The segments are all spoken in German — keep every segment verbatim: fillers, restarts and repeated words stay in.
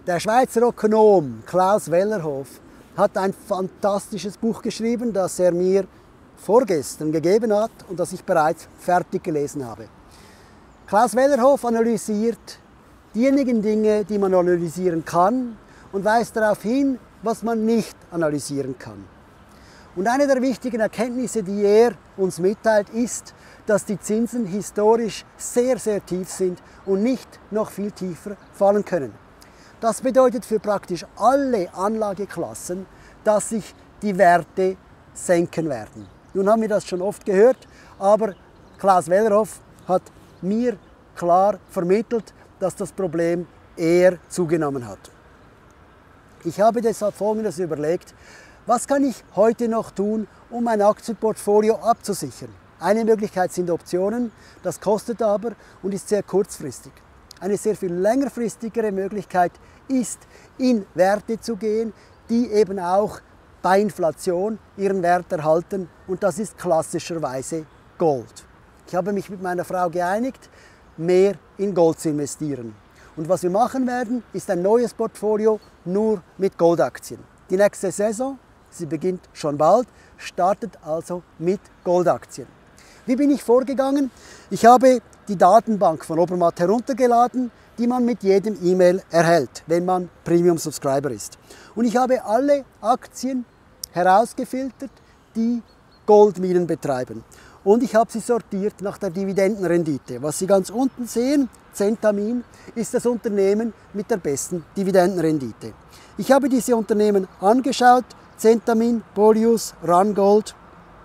Der Schweizer Ökonom Klaus Wellerhof hat ein fantastisches Buch geschrieben, das er mir vorgestern gegeben hat und das ich bereits fertig gelesen habe. Klaus Wellerhof analysiert diejenigen Dinge, die man analysieren kann und weist darauf hin, was man nicht analysieren kann. Und eine der wichtigen Erkenntnisse, die er uns mitteilt, ist, dass die Zinsen historisch sehr, sehr tief sind und nicht noch viel tiefer fallen können. Das bedeutet für praktisch alle Anlageklassen, dass sich die Werte senken werden. Nun haben wir das schon oft gehört, aber Klaus Wellerhof hat mir klar vermittelt, dass das Problem eher zugenommen hat. Ich habe deshalb Folgendes überlegt: Was kann ich heute noch tun, um mein Aktienportfolio abzusichern? Eine Möglichkeit sind Optionen, das kostet aber und ist sehr kurzfristig. Eine sehr viel längerfristigere Möglichkeit ist, in Werte zu gehen, die eben auch bei Inflation ihren Wert erhalten, und das ist klassischerweise Gold. Ich habe mich mit meiner Frau geeinigt, mehr in Gold zu investieren. Und was wir machen werden, ist ein neues Portfolio nur mit Goldaktien. Die nächste Saison, sie beginnt schon bald, startet also mit Goldaktien. Wie bin ich vorgegangen? Ich habe die Datenbank von Obermatt heruntergeladen, die man mit jedem E-Mail erhält, wenn man Premium-Subscriber ist. Und ich habe alle Aktien herausgefiltert, die Goldminen betreiben. Und ich habe sie sortiert nach der Dividendenrendite. Was Sie ganz unten sehen, Centamin, ist das Unternehmen mit der besten Dividendenrendite. Ich habe diese Unternehmen angeschaut, Centamin, Polyus, Rheingold,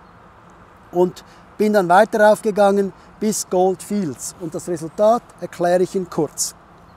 und bin dann weiter aufgegangen bis Gold Fields. Und das Resultat erkläre ich Ihnen kurz.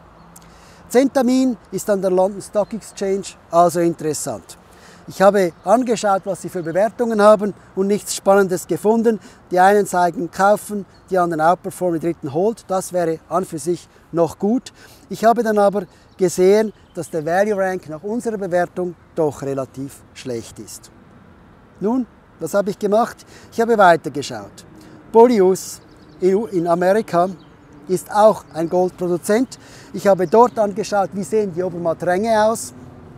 Centamin ist an der London Stock Exchange also interessant. Ich habe angeschaut, was sie für Bewertungen haben und nichts Spannendes gefunden. Die einen zeigen kaufen, die anderen outperformen, die dritten hold. Das wäre an für sich noch gut. Ich habe dann aber gesehen, dass der Value Rank nach unserer Bewertung doch relativ schlecht ist. Nun, was habe ich gemacht? Ich habe weitergeschaut. Polyus in Amerika ist auch ein Goldproduzent. Ich habe dort angeschaut, wie sehen die Obermatt-Ränge aus.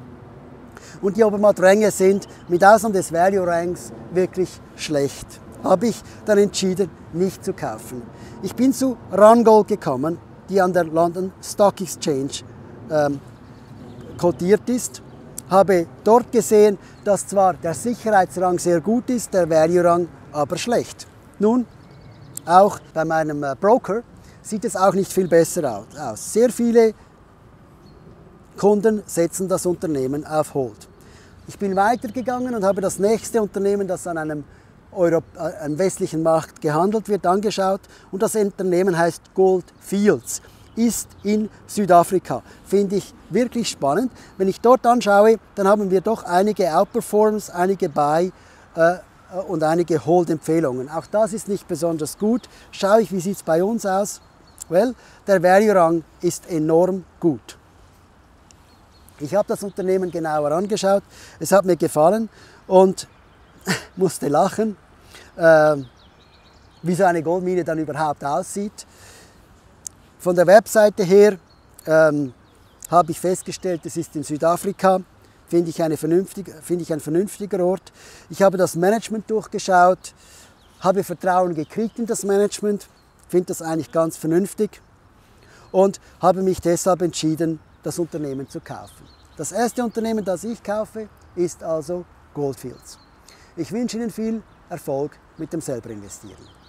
Und die Obermatt-Ränge sind mit Ausnahme des Value Ranks wirklich schlecht. Habe ich dann entschieden, nicht zu kaufen. Ich bin zu Rheingold gekommen, die an der London Stock Exchange ähm, kotiert ist. Habe dort gesehen, dass zwar der Sicherheitsrang sehr gut ist, der Value-Rang aber schlecht. Nun, auch bei meinem Broker sieht es auch nicht viel besser aus. Sehr viele Kunden setzen das Unternehmen auf Hold. Ich bin weitergegangen und habe das nächste Unternehmen, das an einem, Europ einem westlichen Markt gehandelt wird, angeschaut. Und das Unternehmen heißt Gold Fields, ist in Südafrika. Finde ich wirklich spannend. Wenn ich dort anschaue, dann haben wir doch einige Outperforms, einige Buy äh, und einige Hold-Empfehlungen. Auch das ist nicht besonders gut. Schaue ich, wie sieht es bei uns aus? Well, der Value-Rang ist enorm gut. Ich habe das Unternehmen genauer angeschaut, es hat mir gefallen und musste lachen, äh, wie so eine Goldmine dann überhaupt aussieht. Von der Webseite her ähm, habe ich festgestellt, es ist in Südafrika, finde ich, eine vernünftige, finde ich ein vernünftiger Ort. Ich habe das Management durchgeschaut, habe Vertrauen gekriegt in das Management, finde das eigentlich ganz vernünftig und habe mich deshalb entschieden, das Unternehmen zu kaufen. Das erste Unternehmen, das ich kaufe, ist also Gold Fields. Ich wünsche Ihnen viel Erfolg mit dem selber investieren.